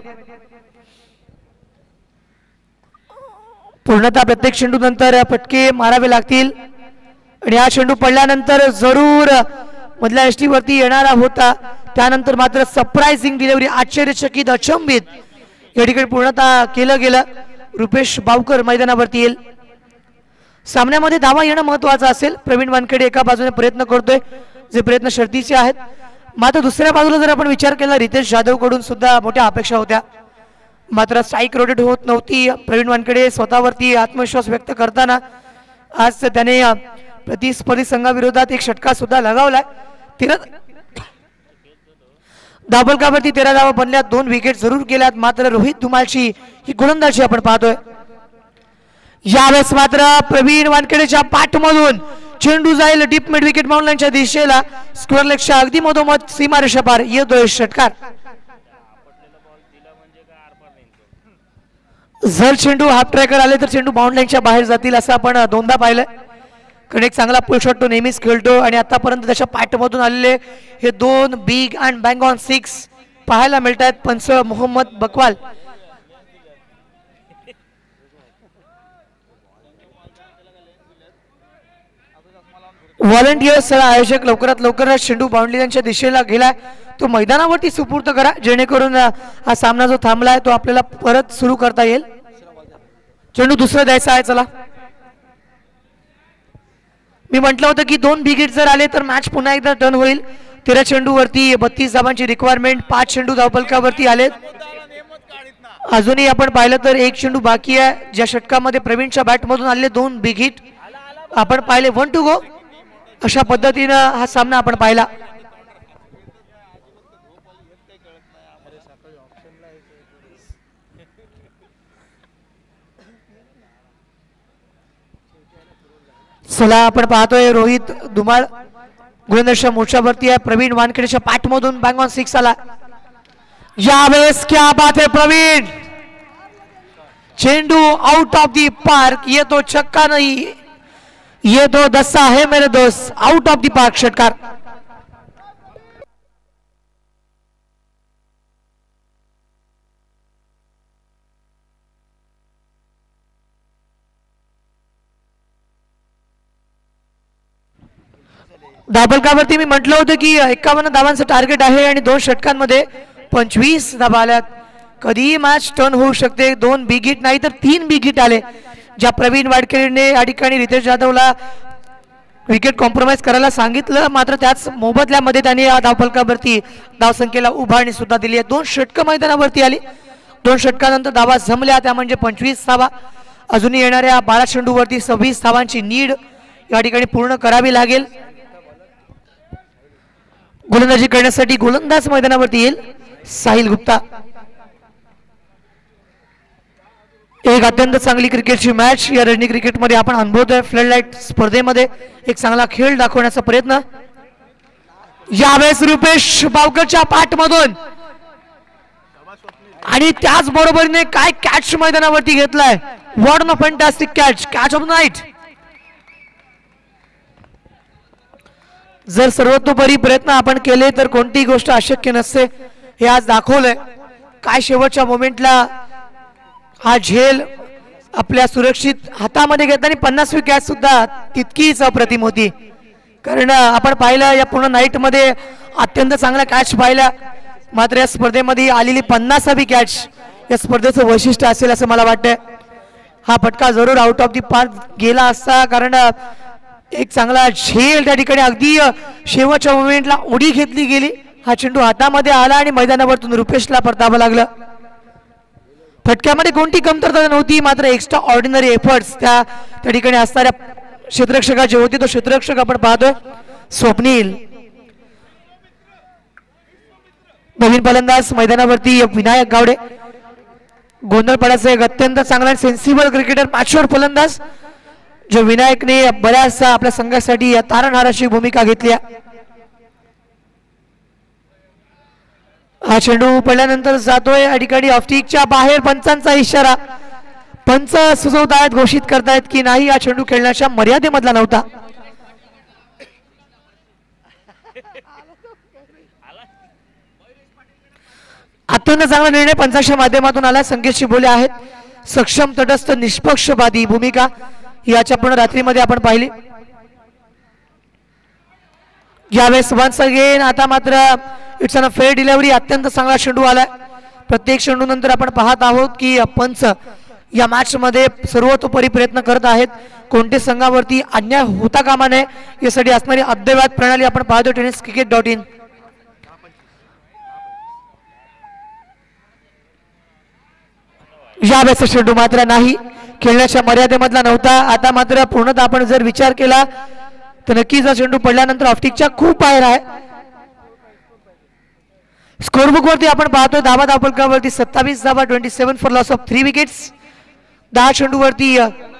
पूर्णतः प्रत्येक चेंडू नंतर फटके मारावे लागतील आणि हा चेंडू पडल्यानंतर जरूर मधल्या एसटी वरती येणारा होता. त्यानंतर मात्र सरप्राइझिंग डिलिव्हरी आश्चर्यचकित अचंबित या ठिकाणी पूर्णतः केलं गेलं. रुपेश बावकर मैदानावरती येईल. सामन्यामध्ये धावा येणं महत्वाचं असेल. प्रवीण वानखेडे एका बाजूने प्रयत्न करतोय जे प्रयत्न शर्तीचे आहेत. मात्र दुसऱ्या बाजूला जर आपण विचार केला रितेश जाधव कडून सुद्धा मोठ्या अपेक्षा होत्या मात्र स्ट्राईक रोटेट होत नव्हती. प्रवीण वानखेडे स्वतःवरती आत्मविश्वास व्यक्त करताना आज त्याने प्रतिस्पर्धी संघाविरोधात एक षटका सुद्धा लगावलाय. तेरा धावफलकावरती तेरा धावा बनल्या, दोन विकेट जरूर गेल्यात. मात्र रोहित धुमाळची ही गोलंदाजी आपण पाहतोय. यावेळेस मात्र प्रवीण वानखेडेच्या पाठमधून चेंडू जाईल डीप मिड विकेट माउंटलाईनच्या दिशेला. स्क्वेअर लेगच्या अगदी मधोमध सीमारेषा पार येतोय षटकार. जर चेंडू हाफ ट्रॅकर आले तर चेंडू बाउंडलाईनच्या बाहेर जातील असं आपण दोनदा पाहिलंय. कारण एक चांगला पुल शॉट तो नेहमीच खेळतो आणि आतापर्यंत त्याच्या पाठमधून आलेले हे दोन big and bang on six पाहायला मिळत आहेत. पंच मोहम्मद बकवाल व्हॉलंटियर्स आयोजक लवकरात लवकर चेंडू बाउंडरीच्या दिशेला गेलाय तो मैदानावरती सुपूर्द करा जेणेकरून हा सामना जो थांबलाय तो आपल्याला परत सुरू करता येईल. चेंडू दुसरा द्यायचा आहे. चला मी म्हटलं होतं की दोन बिगेट जर आले तर मॅच पुन्हा एकदा टर्न होईल. तेरा चेंडू वरती बत्तीस धावांची रिक्वायरमेंट, पाच चेंडू धावफलकावरती आलेत. अजूनही आपण पाहिलं तर एक चेंडू बाकी आहे. ज्या षटकामध्ये प्रवीणच्या बॅटमधून आलेले दोन बिगेट आपण पाहिले. वन टू गो अशा पद्धतीनं हा सामना आपण पाहिला. चला आपण पाहतोय रोहित धुमाळ गोलंदाजीच्या मोर्चावरती आहे. प्रवीण वानखेडेच्या पाठमधून बँग ऑन सिक्स आला. यावेळेस क्या बात है प्रवीण, चेंडू आउट ऑफ दी पार्क. ये तो छक्का नहीं, ये तो दस्ता है मेरे दोस्त. आउट ऑफ दी पार्क षटकार. धावफलकावरती मी म्हटलं होतं की एक्कावन्न धावांचं टार्गेट आहे आणि दोन षटकांमध्ये पंचवीस धावा आल्यात. कधीही मॅच टर्न होऊ शकते. दोन बिग हिट नाही तर तीन बिग हिट आले. ज्या प्रवीण वानखेडेने या ठिकाणी रितेश जाधवला विकेट कॉम्प्रोमाइज करायला सांगितलं मात्र त्याच मोबदल्यामध्ये त्यांनी या धावफलकावरती धावसंख्येला उभारणी सुद्धा दिली आहे. दोन षटकं मैदानावरती आली. दोन षटकानंतर धावा जमल्या त्या म्हणजे पंचवीस धावा. अजूनही येणाऱ्या बारा चेंडूवरती सव्वीस धावांची नीड या ठिकाणी पूर्ण करावी लागेल. गोलंदाजी करण्यासाठी गोलंदाज मैदानावरती येईल साहिल गुप्ता. एक अत्यंत चांगली क्रिकेटची मॅच या रणजी क्रिकेटमध्ये आपण अनुभवतोय. फ्लडलाईट स्पर्धेमध्ये एक चांगला खेळ दाखवण्याचा प्रयत्न. यावेळेस रुपेश बावकरच्या पाठमधून आणि त्याच बरोबरीने काय कॅच मैदानावरती घेतलाय. What a fantastic catch, catch of the night. जर सर्वतोपरी प्रयत्न आपण केले तर कोणतीही गोष्ट अशक्य नसते हे आज दाखवलंय. काय शेवटच्या मोमेंटला हा झेल आपल्या सुरक्षित हातामध्ये घेताना पन्नासवी कॅच सुद्धा तितकीच अप्रतिम होती. कारण आपण पाहिलं या पूर्ण नाईट मध्ये अत्यंत चांगल्या कॅच पाहिल्या. मात्र या स्पर्धेमध्ये आलेली पन्नासावी कॅच या स्पर्धेचं वैशिष्ट्य असेल असं मला वाटतंय. हा फटका जरूर आउट ऑफ दी पार्क गेला असता, कारण एक चांगला झेल त्या ठिकाणी अगदी शेवटच्या मोमेंटला उडी घेतली गेली. हा चेंडू हातामध्ये आला आणि मैदानावरतून रुपेशला परतावं लागलं. फटक्यामध्ये कोणती कमतरता नव्हती, मात्र एक्स्ट्रा ऑर्डिनरी एफर्ट्स त्या त्या ठिकाणी असणाऱ्या क्षेत्ररक्षकाचे होते. तो क्षेत्ररक्षक आपण पाहतोय स्वप्नील. नवीन फलंदाज मैदानावरती विनायक गावडे. गोंधळ पडायचं एक अत्यंत चांगला सेन्सिबल क्रिकेटर, मॅच्युअर फलंदाज जो विनायकने बऱ्याचसा आपल्या संघासाठी तारणहाराची भूमिका घेतली. हा चेंडू पडल्यानंतर जातोय या ठिकाणी ऑफस्टिकच्या बाहेर. पंचांचा इशारा, पंच सुचवतायत, घोषित करतायत की नाही, हा चेंडू खेळण्याच्या मर्यादेमधला नव्हता. अत्यंत चांगला निर्णय पंचांच्या माध्यमातून आला. संकेतशी बोले आहेत. सक्षम, तटस्थ, निष्पक्षपाती भूमिका याच्या पूर्ण रात्रीमध्ये आपण पाहिली. यावेळेस वन्स अगेन आता मात्र इट्स अन फेअर डिलिव्हरी. अत्यंत चांगला चेंडू आलाय. प्रत्येक चेंडू नंतर आपण पाहत आहोत की पंच या मॅच मध्ये सर्वतोपरी प्रयत्न करत आहेत. कोणत्या संघावरती अन्याय होता कामा नये यासाठी असणारी अद्ययावत प्रणाली आपण पाहतो टेनिस क्रिकेट डॉट इन. यावेळेस चेंडू मात्र नाही, खेळण्याच्या मर्यादेमधला नव्हता. आता मात्र पूर्णतः आपण जर विचार केला तर नक्कीच हा चेंडू पडल्यानंतर ऑफस्टिकच्या खूप बाहेर आहे. स्कोरबुक वरती आपण पाहतोय धावा धावफलकावरती सत्तावीस धावा, twenty seven for loss of three wickets. दहा चेंडू वरती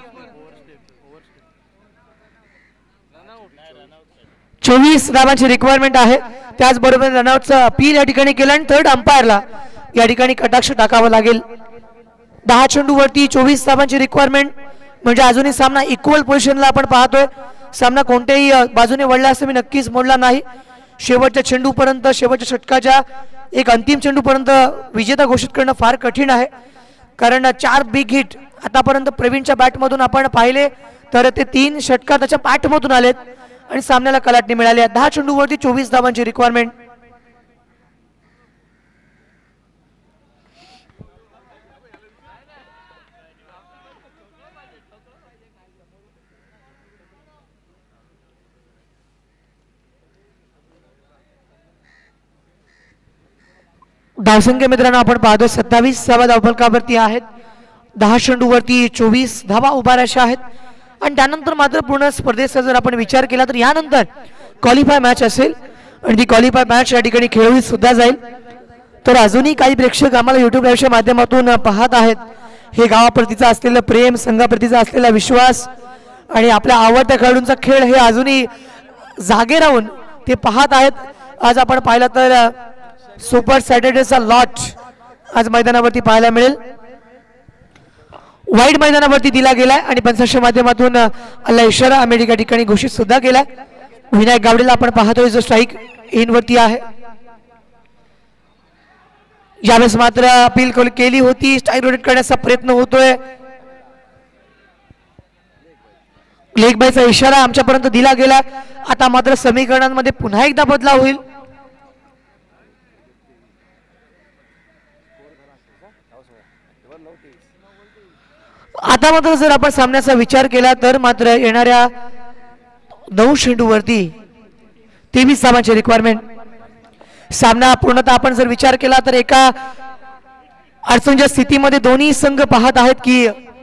चोवीस धावांची रिक्वायरमेंट आहे. त्याचबरोबर रनआउटचं अपील या ठिकाणी केलं आणि थर्ड अंपायरला या ठिकाणी कटाक्ष टाकावं लागेल. दहा चेंडू वरती चोवीस धावांची रिक्वायरमेंट म्हणजे अजूनही सामना इक्वल पोझिशनला आपण पाहतोय. सामना कोणत्याही बाजूने वळला असं मी नक्कीच मोडला नाही. शेवटच्या चेंडूपर्यंत, शेवटच्या षटकाच्या एक अंतिम चेंडूपर्यंत विजेता घोषित करणं फार कठीण आहे, कारण चार बिग हिट आतापर्यंत प्रवीणच्या बॅटमधून आपण पाहिले तर ते तीन षटका त्याच्या बॅटमधून आलेत आणि सामन्याला कलाटणी मिळाली आहे. दहा चेंडूवरती चोवीस धावांची रिक्वायरमेंट. धावसंख्या मित्रांनो आपण पाहतो सत्तावीस धावा धावफलकावरती आहेत. दहा चेंडूवरती चोवीस धावा उभारायच्या आहेत. आणि त्यानंतर मात्र पूर्ण स्पर्धेचा जर आपण विचार केला तर यानंतर क्वालिफाय मॅच असेल आणि ती क्वालिफाय मॅच या ठिकाणी खेळवली सुद्धा जाईल. तर अजूनही काही प्रेक्षक आम्हाला युट्यूब लाईव्हच्या माध्यमातून पाहत आहेत. हे गावाप्रतीचा असलेलं प्रेम, संघाप्रतीचा असलेला विश्वास आणि आपल्या आवडत्या खेळाडूंचा खेळ हे अजूनही जागे राहून ते पाहत आहेत. आज आपण पाहिलं तर सुपर सॅटर्डेचा लॉट आज मैदानावरती पाहायला मिळेल. वाईड मैदानावरती दिला गेलाय आणि पंचांच्या माध्यमातून अल्ला इशारा अमेरिका ठिकाणी घोषित सुद्धा केलाय. विनायक गावडेला आपण पाहतोय जो स्ट्राईक इन वरती आहे. यावेळेस मात्र अपील केली होती, स्ट्राईक रोटेट करण्याचा प्रयत्न होतोय. लेग बायचा इशारा आमच्यापर्यंत दिला गेला. आता मात्र समीकरणांमध्ये पुन्हा एकदा बदलाव होईल. आता मात्र जर आपण सामन्याचा विचार केला तर मात्र येणाऱ्या नऊ चेंडूवरती तेवीस धावांची रिक्वायरमेंट. सामना पूर्णतः आपण जर विचार केला तर एका अडचणीच्या स्थितीमध्ये दोन्ही संघ पाहत आहेत की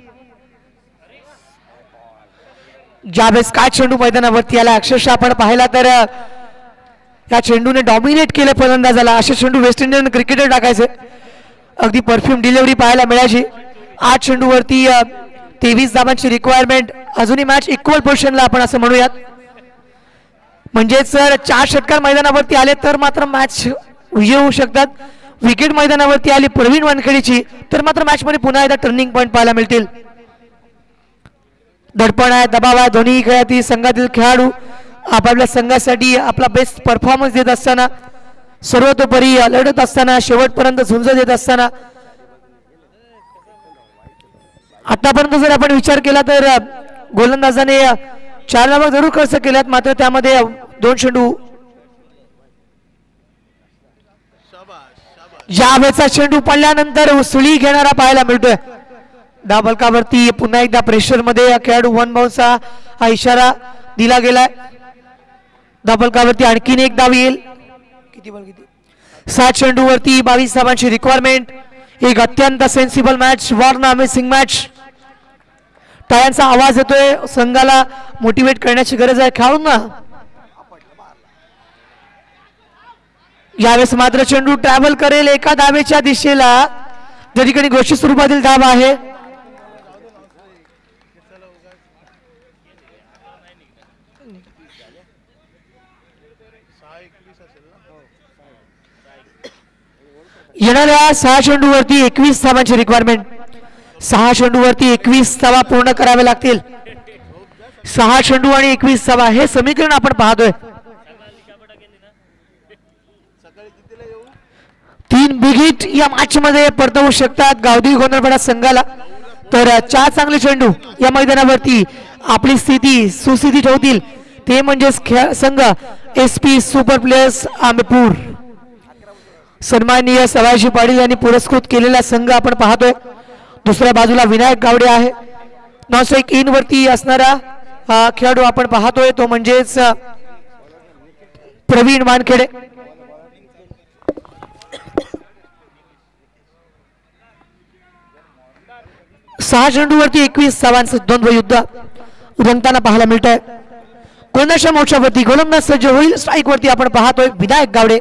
ज्यावेळेस काय चेंडू मैदानावरती आला. अक्षरशः आपण पाहिला तर या चेंडूने डॉमिनेट केलं फलंदाजाला. असे चेंडू वेस्ट इंडियन क्रिकेटर टाकायचे. अगदी परफ्यूम डिलिव्हरी पाहायला मिळायची. आठ चेंडूवरती तेवीस धावांची रिक्वायरमेंट. अजूनही मॅच इक्वल पोझिशनला आपण असं म्हणूयात. म्हणजेच जर चार षटकार मैदानावरती आले तर मात्र मॅच विजय होऊ शकतात. विकेट मैदानावरती आली प्रवीण वानखेडेची तर मात्र मॅच मध्ये पुन्हा एकदा टर्निंग पॉईंट पाहायला मिळतील. दडपण आहे, दबाव आहे. दोन्ही खेळातील संघातील खेळाडू आपापल्या संघासाठी आपला बेस्ट परफॉर्मन्स देत असताना, सर्वतोपरी लढत असताना, शेवटपर्यंत झुंज देत असताना. आतापर्यंत जर आपण विचार केला तर गोलंदाजाने चार धावा जरूर खर्च केल्यात, मात्र त्यामध्ये दोन चेंडू यावेळेचा चेंडू पडल्यानंतर उसळी घेणारा पाहायला मिळतोय. धावफलकावरती पुन्हा एकदा प्रेशर मध्ये खेळाडू वन बाउन्सचा हा इशारा दिला गेलाय. धावफलकावरती आणखीन एक धाव येईल. किती बॉल किती सात चेंडूवरती बावीस धावांची रिक्वायरमेंट. एक अत्यंत सेन्सिबल मॅच, वॉर्न अमेझिंग मॅच. टाळ्यांचा आवाज येतोय, संघाला मोटिवेट करण्याची गरज आहे खेळाडूंना. यावेळेस मात्र चेंडू ट्रॅव्हल करेल एका धावेच्या दिशेला, ज्या ठिकाणी घोषित स्वरूपातील धाव आहे. येणाऱ्या सहा चेंडूवरती एकवीस धावांची रिक्वायरमेंट. सहा चेंडूवरती एकवीस धावा पूर्ण करावे लागतील. सहा चेंडू आणि एकवीस धावा हे समीकरण आपण पाहतोय. तीन बिग हिट या मॅच मध्ये परतवू शकतात गावदी गोंधळपाडा संघाला. तर चार चांगले चेंडू या मैदानावरती आपली स्थिती सुस्थिती ठेवतील, ते म्हणजे संघ S P super players Ambepur. सन्माननीय सवायजी पाटील यांनी पुरस्कृत केलेला संघ आपण पाहतोय. दुसऱ्या बाजूला विनायक गावडे आहे. नॉस्ट्राइक इन वरती असणारा खेळाडू आपण पाहतोय तो म्हणजेच प्रवीण वानखेडे. सहा चेंडूवरती एकवीस धावांचं द्वंद्व युद्ध रंगताना पाहायला मिळत आहे. कोणाच्या मोर्चावरती गोलंदाज सज्ज होईल. स्ट्राईक वरती आपण पाहतोय विनायक गावडे.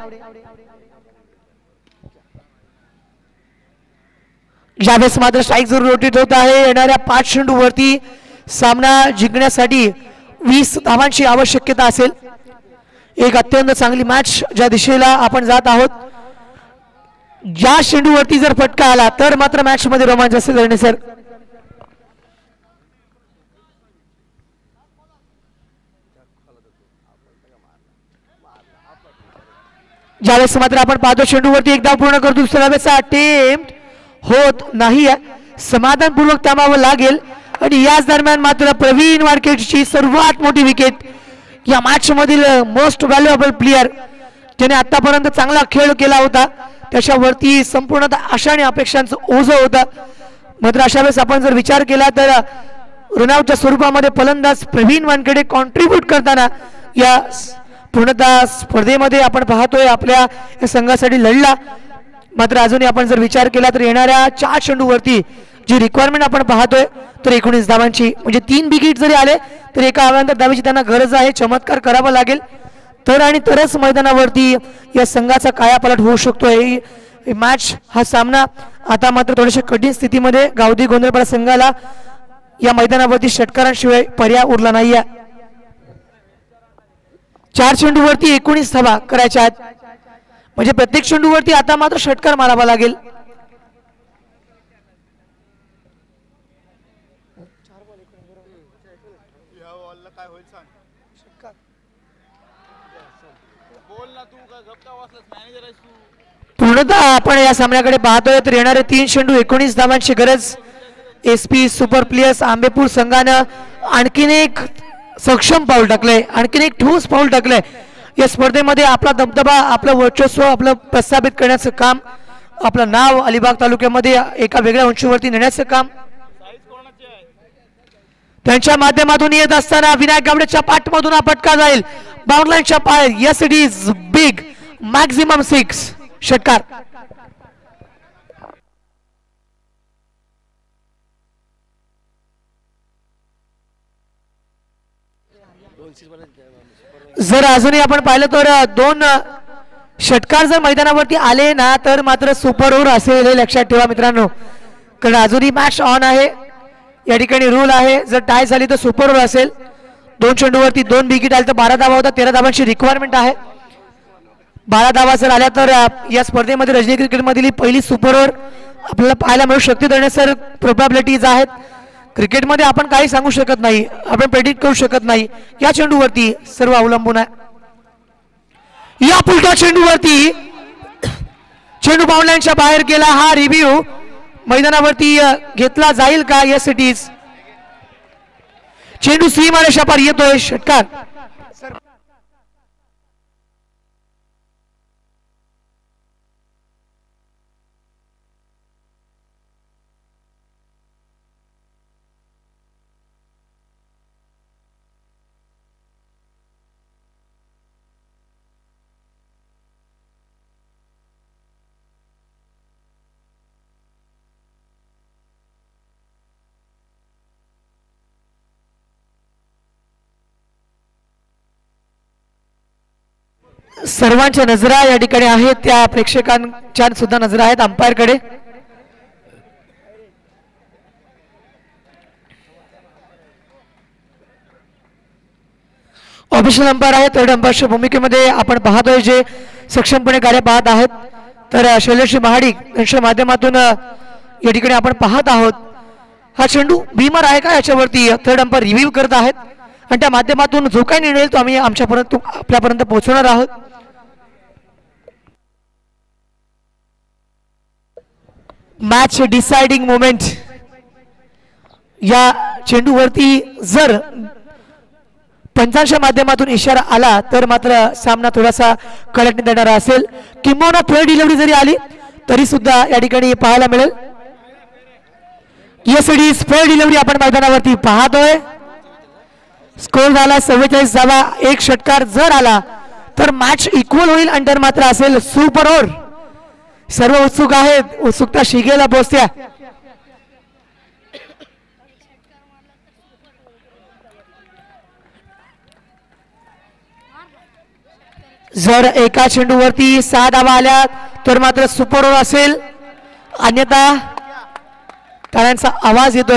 यावेळेस मात्र स्ट्राईक जरूर रोटेट होत आहे. येणाऱ्या पाच चेंडूवरती सामना जिंकण्यासाठी वीस धावांची आवश्यकता असेल. एक अत्यंत चांगली मॅच ज्या दिशेला आपण जात आहोत. या चेंडूवरती जर फटका आला तर मात्र मॅच मध्ये रोमांच असेल. रणे सर, ज्यावेळेस मात्र आपण पाहतो चेंडूवरती एक धाव पूर्ण करतो. दुसऱ्या वेळेचा अटेम्प्ट होत नाही. समाधानपूर्वक थांबावं लागेल. आणि याच दरम्यान मात्र प्रवीण वानखेडेची सर्वात मोठी विकेट, या मॅच मधील मोस्ट व्हॅल्युएबल प्लेयर ज्याने आतापर्यंत चांगला खेळ केला होता, त्याच्यावरती संपूर्णतः आशा आणि अपेक्षांचं ओझं होतं. मात्र अशा वेळेस आपण जर विचार केला तर रनआउटच्या स्वरूपामध्ये फलंदाज प्रवीण वानखेडे कॉन्ट्रीब्यूट करताना या पूर्णतः स्पर्धेमध्ये आपण पाहतोय आपल्या संघासाठी लढला. मात्र अजूनही आपण जर विचार केला तर येणाऱ्या चार चेंडूवरती जी रिक्वायरमेंट आपण पाहतोय तर एकोणीस धावांची, म्हणजे तीन विकेट जरी आले तर एका अवांतर धावेची त्यांना गरज आहे. चमत्कार करावा लागेल तर आणि तरच मैदानावरती या संघाचा कायापालट होऊ शकतोय. मॅच हा सामना आता मात्र थोड्याशा कठीण स्थितीमध्ये गावदी गोंधळपाडा संघाला या मैदानावरती षटकारांशिवाय पर्याय उरला नाहीये. चार चेंडूवरती एकोणीस धावा करायच्या आहेत, म्हणजे प्रत्येक चेंडूवरती आता मात्र षटकार मारावा लागेल. पूर्णतः आपण या सामन्याकडे पाहतोय तर येणारे तीन चेंडू एकोणीस धावांची गरज. S P super players Ambepur संघानं आणखीन एक सक्षम पाऊल टाकलंय, आणखीन एक ठोस पाऊल टाकलंय. या स्पर्धेमध्ये आपला दबदबा, आपलं वर्चस्व आपलं प्रस्थापित करण्याचं काम, आपलं नाव अलिबाग तालुक्यामध्ये एका वेगळ्या उंचीवरती नेण्याचं काम त्यांच्या माध्यमातून येत असताना विनायक गावडेच्या पाठमधून हा फटका जाईल बाउंड्रीच्या पाय. Yes it is big, maximum six, षटकार. जर अजूनही आपण पाहिलं तर दोन षटकार जर मैदानावरती आले ना तर मात्र सुपर ओव्हर असेल हे लक्षात ठेवा मित्रांनो, कारण अजूनही मॅच ऑन आहे. या ठिकाणी रूल आहे जर टाय झाली तर सुपर ओव्हर असेल. दोन चेंडूवरती दोन विकेट आले तर बारा धावा होता. तेरा धावांची रिक्वायरमेंट आहे. बारा धावा जर आल्या तर या स्पर्धेमध्ये रजनी क्रिकेटमधील पहिली सुपर ओव्हर आपल्याला पाहायला मिळू शकते. तर सर प्रोबॅबिलिटीज आहेत. क्रिकेटमध्ये आपण काही सांगू शकत नाही, आपण प्रेडिक्ट करू शकत नाही. या चेंडूवरती सर्व अवलंबून आहे. या पुलटा चेंडूवरती चेंडू बाउंड्रीच्या बाहेर गेला. हा रिव्ह्यू मैदानावरती घेतला जाईल का? Yes it is. चेंडू सीमारेषा पार येतोय, षटकार. सर्वांच्या नजरा या ठिकाणी आहेत, त्या प्रेक्षकांच्या सुद्धा नजरा आहेत अंपायर कडे. ऑफिशियल अंपायर आहे, थर्ड अंपायरच्या भूमिकेमध्ये आपण पाहतोय जे सक्षमपणे गाड्या पाहत आहेत. तर शैलेश महाडिक यांच्या माध्यमातून या ठिकाणी आपण पाहत आहोत. हा चेंडू भीमर आहे का याच्यावरती थर्ड अंपायर रिव्ह्यू करत आहेत आणि त्या माध्यमातून जो काही निर्णय तो आम्ही आमच्यापर्यंत आपल्यापर्यंत पोहोचवणार आहोत. मॅच डिसाइडिंग मोमेंट या चेंडूवरती जर पंचांच्या माध्यमातून इशारा आला तर मात्र सामना थोडासा कडकने देणारा असेल. किंबहुना थर्ड डिलिव्हरी जरी आली तरी सुद्धा या ठिकाणी पाहायला मिळेल. एस डी स्पेअर डिलिव्हरी आपण मैदानावरती पाहतोय. स्कोर झाला चव्वेचाळीस धावा, एक षटकार जर आला तर मॅच इक्वल होईल आणि तर मात्र असेल सुपर ओव्हर. सर्व उत्सुक आहेत, उत्सुकता शिगेला पोहोचत्या. जर एका चेंडूवरती सहा धावा आल्या तर मात्र सुपर ओव्हर असेल, अन्यथा टाळ्यांचा आवाज येतोय.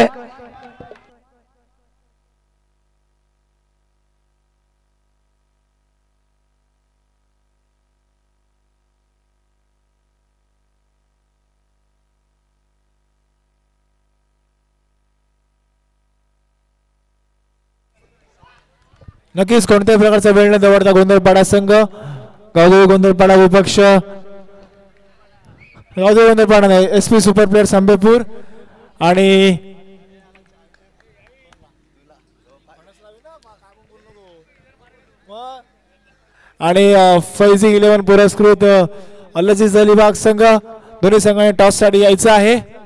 नक्कीच कोणत्याही प्रकारचा वेळ न दवडता गोंधळपाडा संघ, गावदेवी गोंधळपाडा विपक्ष, गावदेवी गोंधळपाडा नाही S P super players Ambepur आणि आणि फैजी इलेव्हन पुरस्कृत अल्लजीज अलिबाग संघ, दोन्ही संघाने टॉस साठी यायचं आहे.